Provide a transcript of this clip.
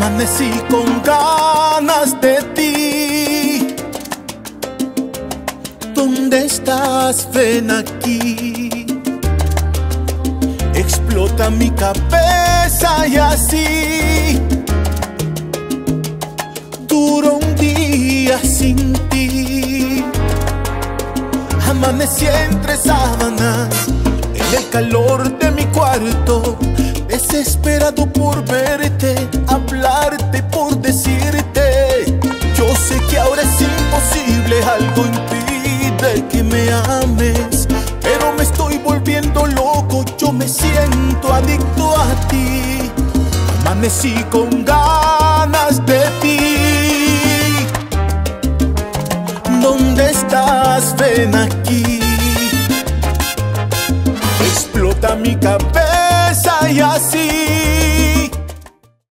Amanecí con ganas de ti. ¿Dónde estás? Ven aquí. Explota mi cabeza y así duro un día sin ti. Amanecí entre sábanas, en el calor de mi cuarto, desesperado por verte, hablarte, por decirte. Yo sé que ahora es imposible, algo impide que me ames, pero me estoy volviendo loco, yo me siento adicto a ti. Amanecí con ganas de ti. ¿Dónde estás? Ven aquí. Explota mi cabeza y así